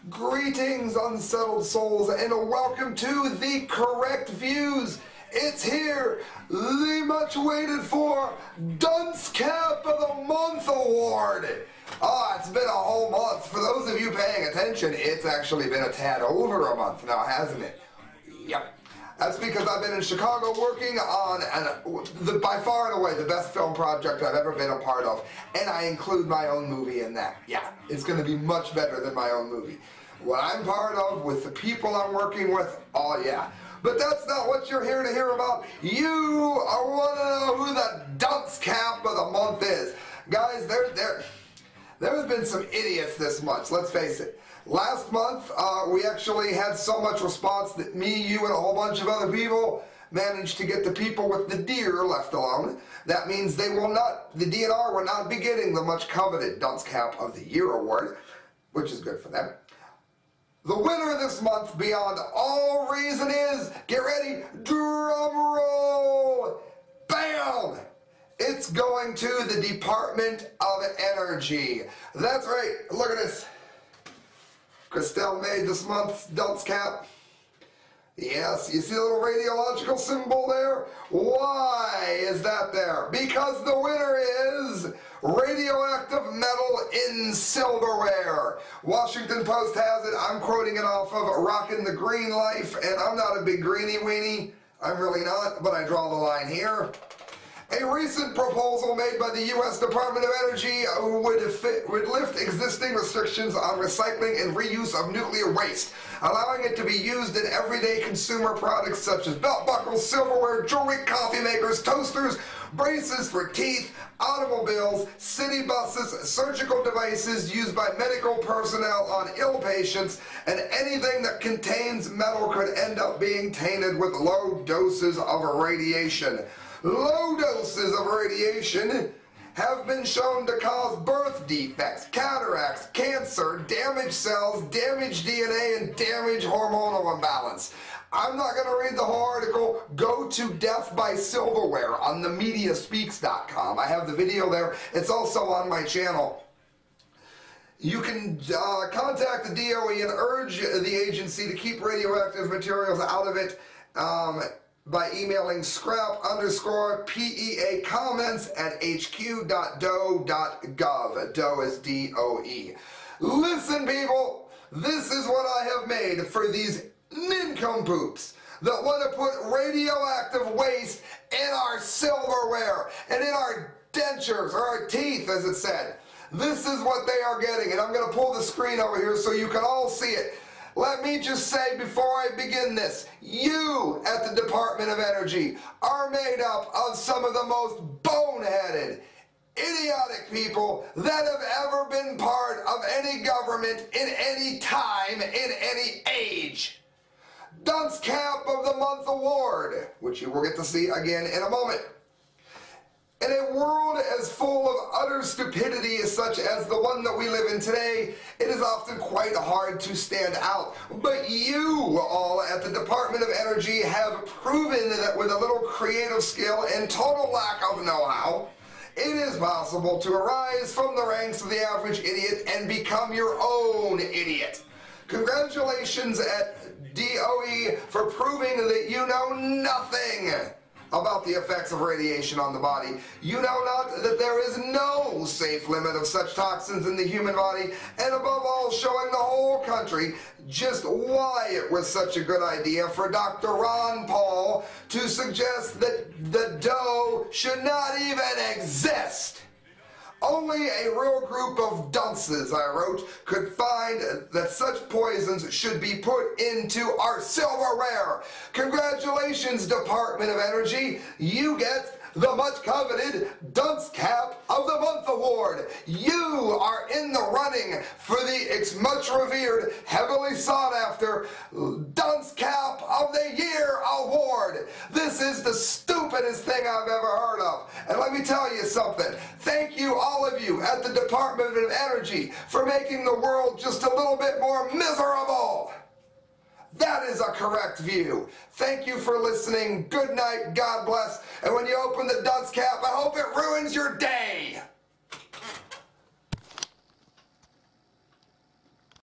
Greetings, unsettled souls, and welcome to The Correct Views. It's here, the much waited for Dunce Cap of the Month Award. It's been a whole month. For those of you paying attention, it's actually been a tad over a month now, hasn't it? Yep. That's because I've been in Chicago working on by far and away the best film project I've ever been a part of, and I include my own movie in that. Yeah, it's going to be much better than my own movie. What I'm part of with the people I'm working with, oh yeah. But that's not what you're here to hear about. You want to know who the Dunce Cap of the Month is. Guys, there's been some idiots this month, let's face it. Last month, we actually had so much response that me, you, and a whole bunch of other people managed to get the people with the deer left alone. That means the DNR will not be getting the much coveted Dunce Cap of the Year award, which is good for them. The winner this month, beyond all reason, is, get ready, drum roll, bam! It's going to the Department of Energy. That's right, look at this. Christelle made this month's Dunce Cap. Yes, you see the little radiological symbol there? Why is that there? Because the winner is radioactive metal in silverware. Washington Post has it. I'm quoting it off of Rockin' the Green Life, and I'm not a big greenie weenie. I'm really not, but I draw the line here. A recent proposal made by the U.S. Department of Energy would lift existing restrictions on recycling and reuse of nuclear waste, allowing it to be used in everyday consumer products such as belt buckles, silverware, jewelry, coffee makers, toasters, braces for teeth, automobiles, city buses, surgical devices used by medical personnel on ill patients, and anything that contains metal could end up being tainted with low doses of radiation. Low doses of radiation have been shown to cause birth defects, cataracts, cancer, damaged cells, damaged DNA, and damaged hormonal imbalance. I'm not going to read the whole article. Go to Death by Silverware on themediaspeaks.com. I have the video there. It's also on my channel. You can contact the DOE and urge the agency to keep radioactive materials out of it by emailing scrap_PEA comments at hq.doe.gov. DOE is D-O-E. Listen, people, this is what I have made for these nincompoops that want to put radioactive waste in our silverware and in our dentures, or our teeth, as it said. This is what they are getting, and I'm going to pull the screen over here so you can all see it. Let me just say before I begin this, you at the Department of Energy are made up of some of the most boneheaded, idiotic people that have ever been part of any government in any time, in any age. Dunce Cap of the Month Award, which you will get to see again in a moment. In a world as full of utter stupidity such as the one that we live in today, it is often quite hard to stand out. But you all at the Department of Energy have proven that with a little creative skill and total lack of know-how, it is possible to arise from the ranks of the average idiot and become your own idiot. Congratulations at DOE for proving that you know nothing about the effects of radiation on the body. You know not that there is no safe limit of such toxins in the human body, and above all showing the whole country just why it was such a good idea for Dr. Ron Paul to suggest that the dough should not even exist. Only a real group of dunces, I wrote, could find that such poisons should be put into our silverware. Congratulations, Department of Energy. You get the much coveted Dunce Cap of the Month Award. You are in the running for the much revered, heavily sought after Dunce Cap of the Year Award. This is the stupidest thing I've ever heard of. And let me tell you something. Thank you, all of you at the Department of Energy, for making the world just a little bit more miserable. That is a correct view. Thank you for listening. Good night. God bless. And when you open the Dunce Cap, I hope it ruins your day.